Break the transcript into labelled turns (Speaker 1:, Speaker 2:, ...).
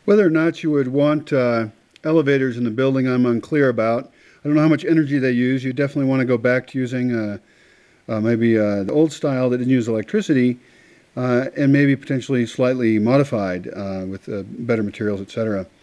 Speaker 1: Whether or not you would want elevators in the building, I'm unclear about. I don't know how much energy they use. You definitely want to go back to using maybe the old style that didn't use electricity, and maybe potentially slightly modified with better materials, etc.